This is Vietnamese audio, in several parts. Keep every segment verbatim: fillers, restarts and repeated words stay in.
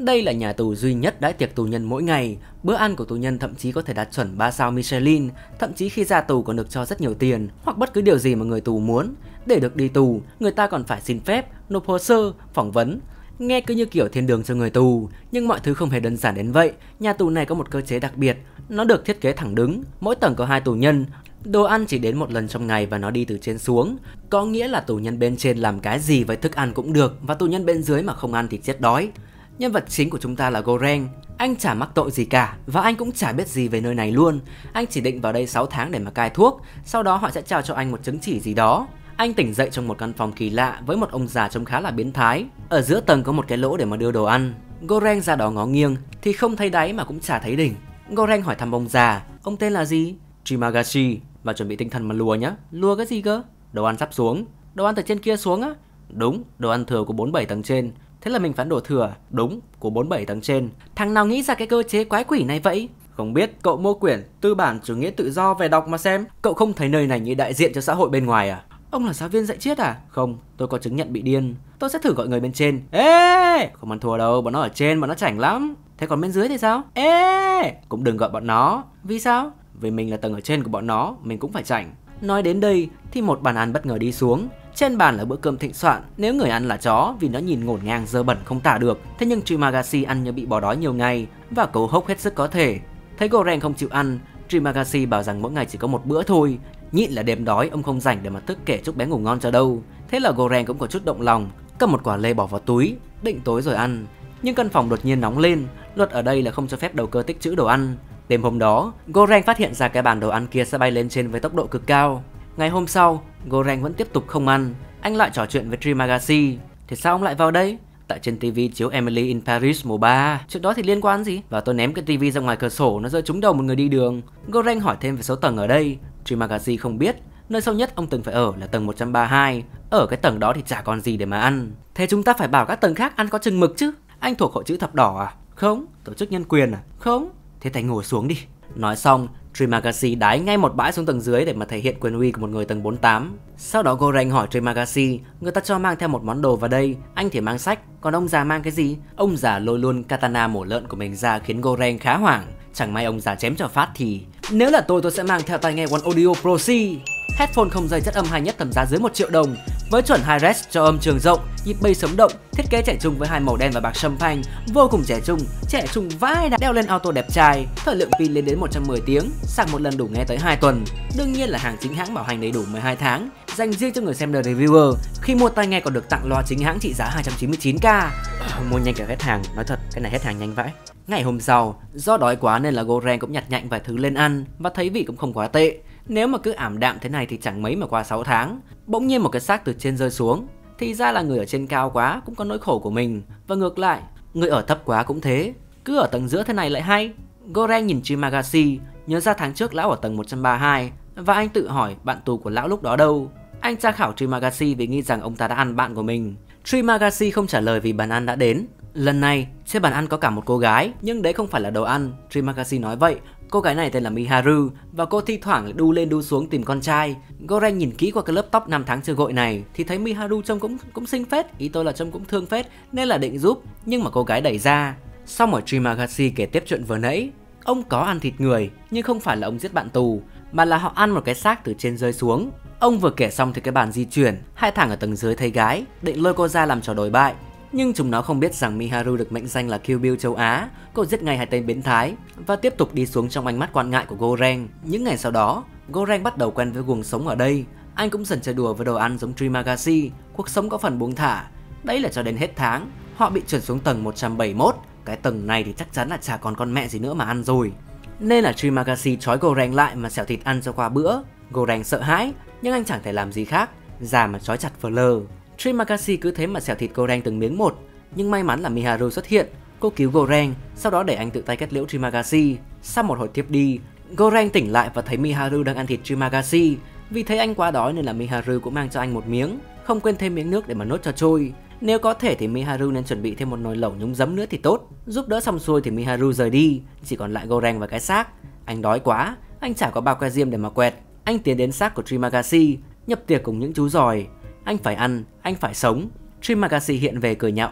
Đây là nhà tù duy nhất đãi tiệc tù nhân mỗi ngày. Bữa ăn của tù nhân thậm chí có thể đạt chuẩn ba sao Michelin, thậm chí khi ra tù còn được cho rất nhiều tiền hoặc bất cứ điều gì mà người tù muốn. Để được đi tù, người ta còn phải xin phép, nộp hồ sơ, phỏng vấn. Nghe cứ như kiểu thiên đường cho người tù, nhưng mọi thứ không hề đơn giản đến vậy. Nhà tù này có một cơ chế đặc biệt, nó được thiết kế thẳng đứng, mỗi tầng có hai tù nhân. Đồ ăn chỉ đến một lần trong ngày và nó đi từ trên xuống. Có nghĩa là tù nhân bên trên làm cái gì với thức ăn cũng được, và tù nhân bên dưới mà không ăn thì chết đói. Nhân vật chính của chúng ta là Goreng. Anh chả mắc tội gì cả và anh cũng chả biết gì về nơi này luôn. Anh chỉ định vào đây sáu tháng để mà cai thuốc, sau đó họ sẽ trao cho anh một chứng chỉ gì đó. Anh tỉnh dậy trong một căn phòng kỳ lạ với một ông già trông khá là biến thái. Ở giữa tầng có một cái lỗ để mà đưa đồ ăn. Goreng ra đó ngó nghiêng thì không thấy đáy mà cũng chả thấy đỉnh. Goreng hỏi thăm ông già, ông tên là gì? Trimagashi. Và chuẩn bị tinh thần mà lùa nhá. Lùa cái gì cơ? Đồ ăn sắp xuống. Đồ ăn từ trên kia xuống á? Đúng, đồ ăn thừa của bốn mươi bảy tầng trên. Thế là mình phán đổ thừa. Đúng, của bốn mươi bảy tầng trên. Thằng nào nghĩ ra cái cơ chế quái quỷ này vậy? Không biết, cậu mua quyển Tư bản chủ nghĩa tự do về đọc mà xem. Cậu không thấy nơi này như đại diện cho xã hội bên ngoài à? Ông là giáo viên dạy triết à? Không, tôi có chứng nhận bị điên. Tôi sẽ thử gọi người bên trên. Ê! Không ăn thua đâu, bọn nó ở trên, bọn nó chảnh lắm. Thế còn bên dưới thì sao? Ê! Cũng đừng gọi bọn nó. Vì sao? Vì mình là tầng ở trên của bọn nó, mình cũng phải chảnh. Nói đến đây thì một bàn ăn bất ngờ đi xuống. Trên bàn là bữa cơm thịnh soạn, nếu người ăn là chó vì nó nhìn ngổn ngang dơ bẩn không tả được. Thế nhưng Trimagashi ăn như bị bỏ đói nhiều ngày và cố hốc hết sức có thể. Thấy Goreng không chịu ăn, Trimagashi bảo rằng mỗi ngày chỉ có một bữa thôi. Nhịn là đêm đói, ông không rảnh để mà thức kể chúc bé ngủ ngon cho đâu. Thế là Goreng cũng có chút động lòng, cầm một quả lê bỏ vào túi, định tối rồi ăn. Nhưng căn phòng đột nhiên nóng lên, luật ở đây là không cho phép đầu cơ tích trữ đồ ăn. Đêm hôm đó, Goreng phát hiện ra cái bàn đồ ăn kia sẽ bay lên trên với tốc độ cực cao. Ngày hôm sau, Goreng vẫn tiếp tục không ăn. Anh lại trò chuyện với Trimagashi. Thì sao ông lại vào đây? Tại trên ti vi chiếu Emily in Paris mùa ba. Chuyện đó thì liên quan gì? Và tôi ném cái ti vi ra ngoài cửa sổ, nó rơi trúng đầu một người đi đường. Goreng hỏi thêm về số tầng ở đây. Trimagashi không biết. Nơi sâu nhất ông từng phải ở là tầng một trăm ba mươi hai. Ở cái tầng đó thì chả còn gì để mà ăn. Thế chúng ta phải bảo các tầng khác ăn có chừng mực chứ. Anh thuộc hội chữ thập đỏ à? Không. Tổ chức nhân quyền à? Không. Thế thầy ngồi xuống đi. Nói xong, Trimagashi đái ngay một bãi xuống tầng dưới để mà thể hiện quyền uy của một người tầng bốn mươi tám. Sau đó Goreng hỏi Trimagashi, người ta cho mang theo một món đồ vào đây, anh thì mang sách, còn ông già mang cái gì? Ông già lôi luôn katana mổ lợn của mình ra khiến Goreng khá hoảng. Chẳng may ông già chém cho phát thì nếu là tôi tôi sẽ mang theo tai nghe One Audio Pro C. Headphone không dây chất âm hay nhất tầm giá dưới một triệu đồng. Với chuẩn high res cho âm trường rộng, nhịp bass sống động, thiết kế trẻ trung với hai màu đen và bạc champagne, vô cùng trẻ trung, trẻ trung vai đã đeo lên auto đẹp trai, thời lượng pin lên đến một trăm mười tiếng, sạc một lần đủ nghe tới hai tuần. Đương nhiên là hàng chính hãng bảo hành đầy đủ mười hai tháng, dành riêng cho người xem The Reviewer. Khi mua tai nghe còn được tặng loa chính hãng trị giá hai trăm chín mươi chín k. Mua nhanh cả hết hàng, nói thật, cái này hết hàng nhanh vãi. Ngày hôm sau, do đói quá nên là Goreng cũng nhặt nhạnh vài thứ lên ăn và thấy vị cũng không quá tệ. Nếu mà cứ ảm đạm thế này thì chẳng mấy mà qua sáu tháng. Bỗng nhiên một cái xác từ trên rơi xuống. Thì ra là người ở trên cao quá cũng có nỗi khổ của mình. Và ngược lại, người ở thấp quá cũng thế. Cứ ở tầng giữa thế này lại hay. Goreng nhìn Trimagashi, nhớ ra tháng trước lão ở tầng một trăm ba mươi hai. Và anh tự hỏi bạn tù của lão lúc đó đâu. Anh tra khảo Trimagashi vì nghĩ rằng ông ta đã ăn bạn của mình. Trimagashi không trả lời vì bàn ăn đã đến. Lần này, trên bàn ăn có cả một cô gái, nhưng đấy không phải là đồ ăn. Trimagashi nói vậy. Cô gái này tên là Miharu và cô thi thoảng lại đu lên đu xuống tìm con trai. Goreng nhìn kỹ qua cái lớp tóc năm tháng chưa gội này thì thấy Miharu trông cũng cũng xinh phết, ý tôi là trông cũng thương phết nên là định giúp, nhưng mà cô gái đẩy ra. Xong rồi Trimagashi kể tiếp chuyện vừa nãy. Ông có ăn thịt người nhưng không phải là ông giết bạn tù, mà là họ ăn một cái xác từ trên rơi xuống. Ông vừa kể xong thì cái bàn di chuyển, hai thằng ở tầng dưới thấy gái định lôi cô ra làm trò đổi bại. Nhưng chúng nó không biết rằng Miharu được mệnh danh là Kill Bill châu Á. Cô giết ngay hai tên biến thái và tiếp tục đi xuống trong ánh mắt quan ngại của Goreng. Những ngày sau đó, Goreng bắt đầu quen với guồng sống ở đây. Anh cũng dần chơi đùa với đồ ăn giống Trimagashi. Cuộc sống có phần buông thả. Đấy là cho đến hết tháng, họ bị trượt xuống tầng một trăm bảy mươi mốt. Cái tầng này thì chắc chắn là chả còn con mẹ gì nữa mà ăn rồi. Nên là Trimagashi trói Goreng lại mà xẻo thịt ăn cho qua bữa. Goreng sợ hãi, nhưng anh chẳng thể làm gì khác. Già mà trói chặt phờ lờ. Trimagashi cứ thế mà xẻo thịt Goreng từng miếng một. Nhưng may mắn là Miharu xuất hiện. Cô cứu Goreng, sau đó để anh tự tay kết liễu Trimagashi. Sau một hồi tiếp đi, Goreng tỉnh lại và thấy Miharu đang ăn thịt Trimagashi. Vì thấy anh quá đói nên là Miharu cũng mang cho anh một miếng, không quên thêm miếng nước để mà nuốt cho trôi. Nếu có thể thì Miharu nên chuẩn bị thêm một nồi lẩu nhúng giấm nữa thì tốt. Giúp đỡ xong xuôi thì Miharu rời đi, chỉ còn lại Goreng và cái xác. Anh đói quá, anh chả có bao que diêm để mà quẹt. Anh tiến đến xác của Trimagashi, nhập tiệc cùng những chú giòi. Anh phải ăn, anh phải sống. Trimagashi hiện về cười nhạo anh,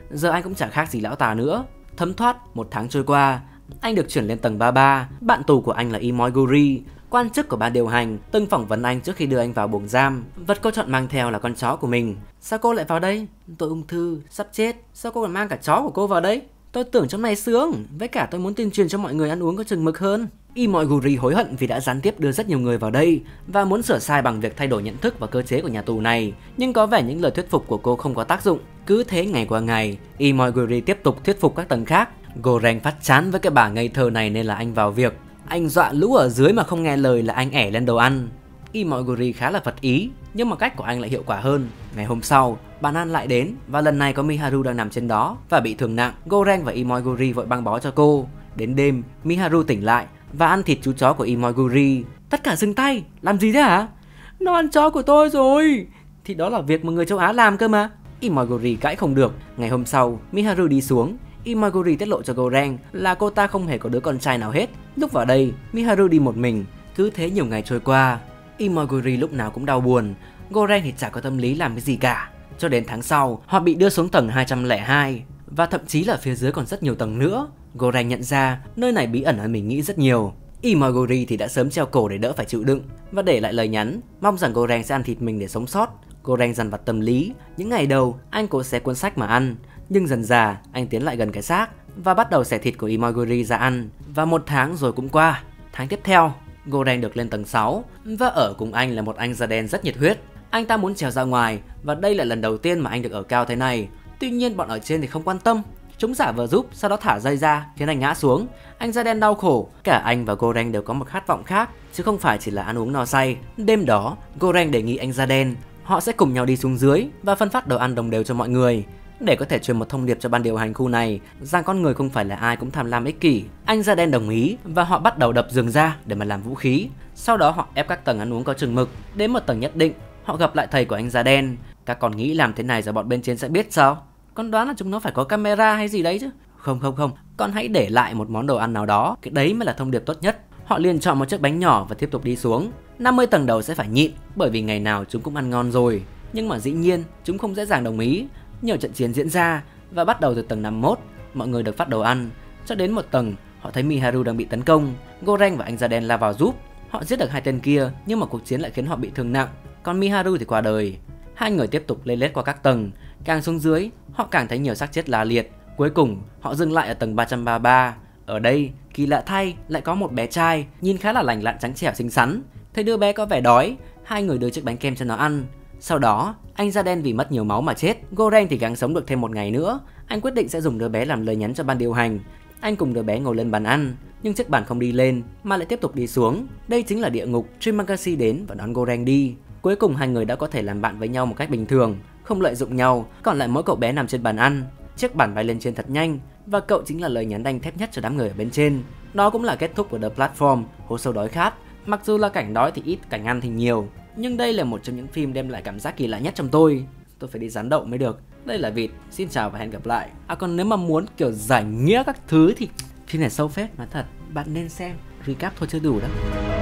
giờ anh cũng chả khác gì lão tà nữa. Thấm thoát một tháng trôi qua, anh được chuyển lên tầng ba mươi ba. Bạn tù của anh là Imoguri, quan chức của ban điều hành, từng phỏng vấn anh trước khi đưa anh vào buồng giam. Vật cô chọn mang theo là con chó của mình. Sao cô lại vào đây? Tôi ung thư, sắp chết. Sao cô còn mang cả chó của cô vào đây? Tôi tưởng trong này sướng, với cả tôi muốn tuyên truyền cho mọi người ăn uống có chừng mực hơn. Imoguri hối hận vì đã gián tiếp đưa rất nhiều người vào đây và muốn sửa sai bằng việc thay đổi nhận thức và cơ chế của nhà tù này. Nhưng có vẻ những lời thuyết phục của cô không có tác dụng. Cứ thế ngày qua ngày, Imoguri tiếp tục thuyết phục các tầng khác. Goreng phát chán với cái bà ngây thơ này nên là anh vào việc. Anh dọa lũ ở dưới mà không nghe lời là anh ẻ lên đồ ăn. Imoguri khá là phật ý, nhưng mà cách của anh lại hiệu quả hơn. Ngày hôm sau, bàn ăn lại đến và lần này có Miharu đang nằm trên đó và bị thương nặng. Goreng và Imoguri vội băng bó cho cô. Đến đêm, Miharu tỉnh lại và ăn thịt chú chó của Imoguri. Tất cả dừng tay, làm gì thế hả? Nó ăn chó của tôi rồi. Thì đó là việc mà người châu Á làm cơ mà. Imoguri cãi không được. Ngày hôm sau, Miharu đi xuống. Imoguri tiết lộ cho Goreng là cô ta không hề có đứa con trai nào hết. Lúc vào đây, Miharu đi một mình. Cứ thế nhiều ngày trôi qua, Imoguri lúc nào cũng đau buồn. Goreng thì chả có tâm lý làm cái gì cả. Cho đến tháng sau, họ bị đưa xuống tầng hai trăm lẻ hai. Và thậm chí là phía dưới còn rất nhiều tầng nữa. Goreng nhận ra nơi này bí ẩn hơn mình nghĩ rất nhiều. Imoguri thì đã sớm treo cổ để đỡ phải chịu đựng và để lại lời nhắn mong rằng Goreng sẽ ăn thịt mình để sống sót. Goreng dằn vặt tâm lý. Những ngày đầu, anh cố xé cuốn sách mà ăn. Nhưng dần dà, anh tiến lại gần cái xác và bắt đầu xẻ thịt của Imoguri ra ăn. Và một tháng rồi cũng qua. Tháng tiếp theo, Goreng được lên tầng sáu và ở cùng anh là một anh da đen rất nhiệt huyết. Anh ta muốn trèo ra ngoài và đây là lần đầu tiên mà anh được ở cao thế này. Tuy nhiên bọn ở trên thì không quan tâm. Chúng giả vờ giúp, sau đó thả dây ra khiến anh ngã xuống. Anh da đen đau khổ. Cả anh và Goreng đều có một khát vọng khác, chứ không phải chỉ là ăn uống no say. Đêm đó, Goreng đề nghị anh da đen họ sẽ cùng nhau đi xuống dưới và phân phát đồ ăn đồng đều cho mọi người, để có thể truyền một thông điệp cho ban điều hành khu này rằng con người không phải là ai cũng tham lam ích kỷ. Anh da đen đồng ý và họ bắt đầu đập giường ra để mà làm vũ khí. Sau đó họ ép các tầng ăn uống có chừng mực. Đến một tầng nhất định, họ gặp lại thầy của anh da đen. Các con nghĩ làm thế này rồi bọn bên trên sẽ biết sao? Con đoán là chúng nó phải có camera hay gì đấy chứ. Không không không, con hãy để lại một món đồ ăn nào đó, cái đấy mới là thông điệp tốt nhất. Họ liền chọn một chiếc bánh nhỏ và tiếp tục đi xuống. năm mươi tầng đầu sẽ phải nhịn, bởi vì ngày nào chúng cũng ăn ngon rồi. Nhưng mà dĩ nhiên, chúng không dễ dàng đồng ý. Nhiều trận chiến diễn ra và bắt đầu từ tầng năm mươi mốt, mọi người được phát đồ ăn. Cho đến một tầng, họ thấy Miharu đang bị tấn công. Goreng và anh da đen la vào giúp. Họ giết được hai tên kia, nhưng mà cuộc chiến lại khiến họ bị thương nặng. Còn Miharu thì qua đời. Hai người tiếp tục lê lết qua các tầng. Càng xuống dưới, họ càng thấy nhiều xác chết la liệt. Cuối cùng, họ dừng lại ở tầng ba trăm ba mươi ba. Ở đây, kỳ lạ thay, lại có một bé trai, nhìn khá là lành lặn trắng trẻo xinh xắn. Thấy đứa bé có vẻ đói, hai người đưa chiếc bánh kem cho nó ăn. Sau đó, anh da đen vì mất nhiều máu mà chết. Goreng thì gắng sống được thêm một ngày nữa. Anh quyết định sẽ dùng đứa bé làm lời nhắn cho ban điều hành. Anh cùng đứa bé ngồi lên bàn ăn, nhưng chiếc bàn không đi lên mà lại tiếp tục đi xuống. Đây chính là địa ngục. Trimagashi đến và đón Goreng đi. Cuối cùng hai người đã có thể làm bạn với nhau một cách bình thường, không lợi dụng nhau. Còn lại mỗi cậu bé nằm trên bàn ăn. Chiếc bàn bay lên trên thật nhanh và cậu chính là lời nhắn đanh thép nhất cho đám người ở bên trên. Đó cũng là kết thúc của The Platform, hố sâu đói khát. Mặc dù là cảnh đói thì ít, cảnh ăn thì nhiều, nhưng đây là một trong những phim đem lại cảm giác kỳ lạ nhất trong tôi. Tôi phải đi rán đậu mới được. Đây là Vịt, xin chào và hẹn gặp lại. À còn nếu mà muốn kiểu giải nghĩa các thứ thì phim này sâu phết, nói thật, bạn nên xem. Recap thôi chưa đủ đâu.